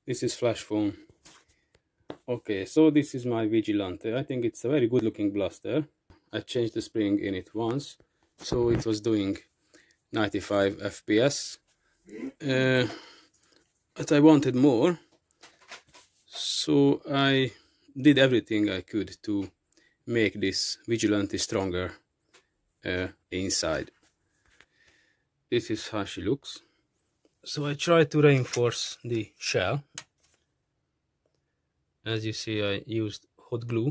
This is flash phone. Okay, so this is my Vigilante. I think it's a very good looking blaster. I changed the spring in it once, so it was doing 95 FPS. But I wanted more, so I did everything I could to make this Vigilante stronger inside. This is how she looks. So I tried to reinforce the shell. As you see, I used hot glue,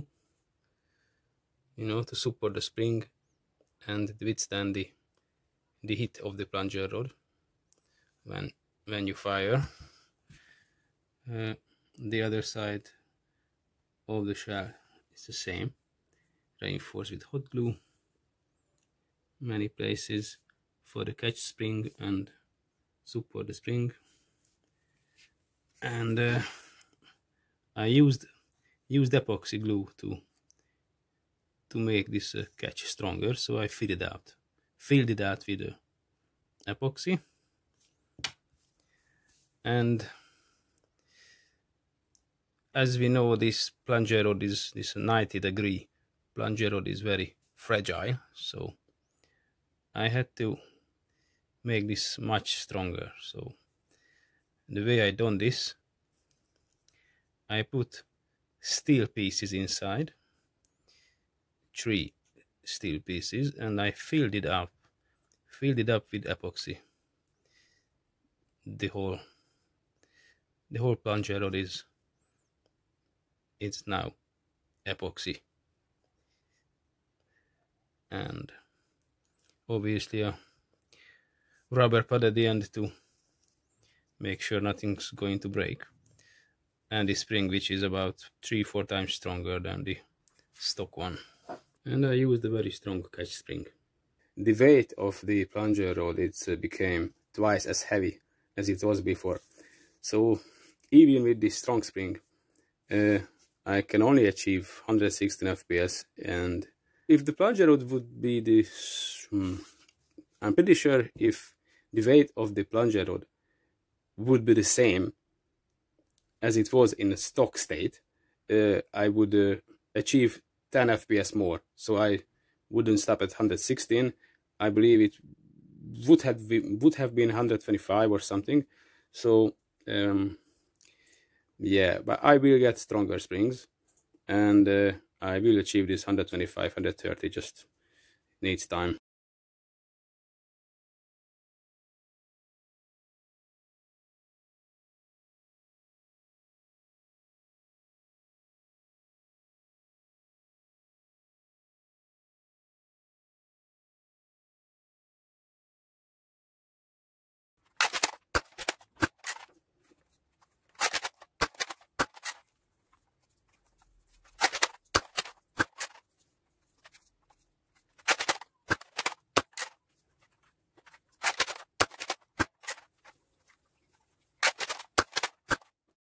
to support the spring and withstand the heat of the plunger rod when you fire. The other side of the shell is the same, reinforced with hot glue, many places for the catch spring and support the spring. And I used epoxy glue to make this catch stronger, so I filled it out with epoxy. And as we know, this plunger rod is this 90-degree plunger rod is very fragile, so I had to make this much stronger. So the way I done this, I put steel pieces inside, 3 steel pieces, and I filled it up with epoxy. The whole plunger rod it's now epoxy, and obviously a rubber pad at the end to make sure nothing's going to break, and the spring, which is about 3-4 times stronger than the stock one. And I used a very strong catch spring. The weight of the plunger rod became twice as heavy as it was before. So even with this strong spring, I can only achieve 116 FPS. And if the plunger rod would be this, I'm pretty sure if the weight of the plunger rod would be the same as it was in a stock state, I would achieve 10 FPS more. So I wouldn't stop at 116. I believe it would have been 125 or something. So yeah, but I will get stronger springs, and I will achieve this 125, 130. Just needs time.